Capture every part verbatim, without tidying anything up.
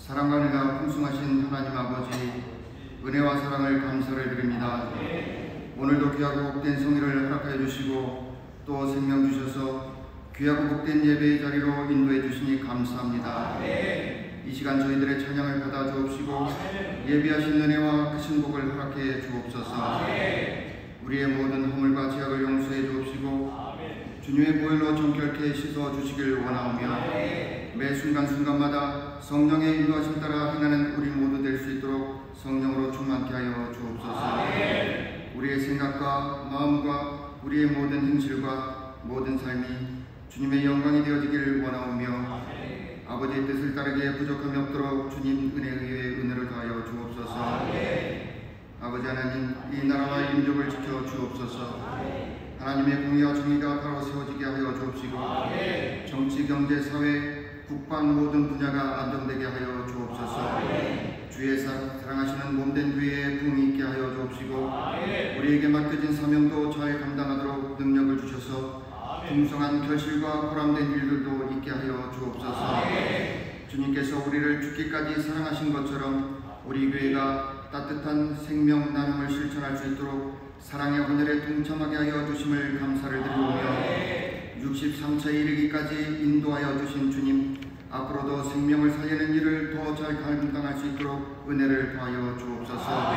사랑과 은혜가 풍성하신 하나님 아버지, 은혜와 사랑을 감사를 드립니다. 오늘도 귀하고 복된 성의를 허락하여 주시고 또 생명 주셔서 귀하고 복된 예배의 자리로 인도해 주시니 감사합니다. 이 시간 저희들의 찬양을 받아 주옵시고 예비하신 은혜와 크신 복을 허락해 주옵소서. 우리의 모든 허물과 죄악을 용서해 주옵시고 주님의 보혈로 정결케 씻어 주시길 원하오며 매 순간순간마다 성령의 인도하심 따라 행하는 우리 모두 될 수 있도록 성령으로 충만케 하여 주옵소서. 우리의 생각과 마음과 우리의 모든 행실과 모든 삶이 주님의 영광이 되어지길 원하오며 아버지의 뜻을 따르기에 부족함이 없도록 주님 은혜에 의해 은혜를 더하여 주옵소서. 아버지 하나님, 이 나라와 이 민족을 지켜 주옵소서. 하나님의 공의와 정의가 바로 세워지게 하여 주옵시고 정치, 경제, 사회, 국방 모든 분야가 안정되게 하여 주옵소서. 주의 사랑하시는 몸된 교회에 부흥이 있게 하여 주옵시고 우리에게 맡겨진 사명도 잘 감당하도록 능력을 주셔서 풍성한 결실과 보람된 일들도 있게 하여 주옵소서. 주님께서 우리를 죽기까지 사랑하신 것처럼 우리 교회가 따뜻한 생명 나눔을 실천할 수 있도록 사랑의 헌혈에 동참하게 하여 주심을 감사를 드리오며 육십삼 차에 이르기까지 인도하여 주신 주님, 앞으로도 생명을 살리는 일을 더 잘 감당할 수 있도록 은혜를 더하여 주옵소서.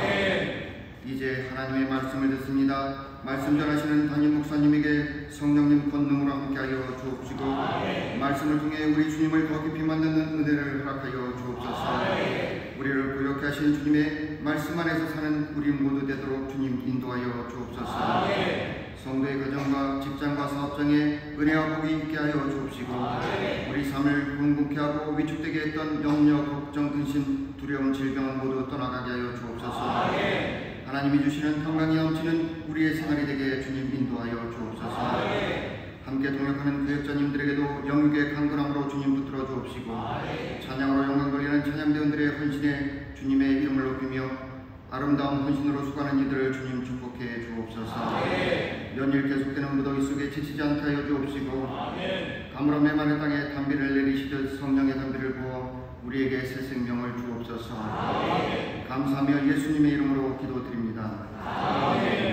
이제 하나님의 말씀을 듣습니다. 말씀 전하시는 담임 목사님에게 성령님 권능으로 함께하여 주옵시고 말씀을 통해 우리 주님을 더 깊이 만드는 은혜를 허락하여 주옵소서. 우리를 고역케 하신 주님의 말씀 안에서 사는 우리 모두 되도록 주님 인도하여 주옵소서. 성도의 가정과 직장과 사업장에 은혜와 복이 있게 하여 주옵시고 우리 삶을 궁극케 하고 위축되게 했던 염려, 걱정, 근심, 두려움, 질병은 모두 떠나가게 하여 주옵소서. 하나님이 주시는 평강이 넘치는 우리의 생활이 되게 주님 인도하여 주옵소서. 함께 동역하는 교역자님들에게도 영육의 강건함으로 주님 붙들어 주옵시고 찬양으로 영광 돌리는 찬양대원들의 헌신에 주님의 이름을 높이며 아름다운 헌신으로 수고하는 이들을 주님 축복해 주옵소서. 연일 계속되는 무더위 속에 지치지 않게 하여 주옵시고 가물어 메마른 땅에 단비를 내리시듯 성령의 단비를 부어 우리에게 새 생명을 주옵소서. 감사하며 예수님의 이름으로 기도드립니다. 아멘.